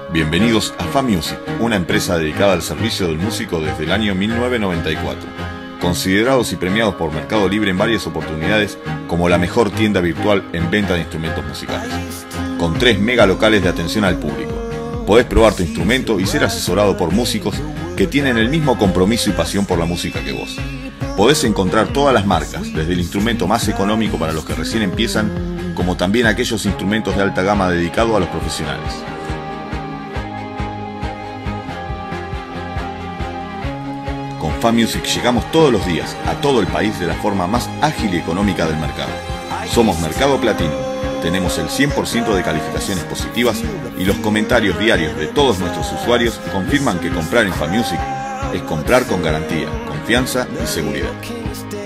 Bienvenidos a Fa Music, una empresa dedicada al servicio del músico desde el año 1994. Considerados y premiados por Mercado Libre en varias oportunidades como la mejor tienda virtual en venta de instrumentos musicales. Con 3 mega locales de atención al público. Podés probar tu instrumento y ser asesorado por músicos que tienen el mismo compromiso y pasión por la música que vos. Podés encontrar todas las marcas, desde el instrumento más económico para los que recién empiezan, como también aquellos instrumentos de alta gama dedicados a los profesionales. Con Fa Music llegamos todos los días a todo el país de la forma más ágil y económica del mercado. Somos Mercado Platino, tenemos el 100% de calificaciones positivas y los comentarios diarios de todos nuestros usuarios confirman que comprar en Fa Music es comprar con garantía, confianza y seguridad.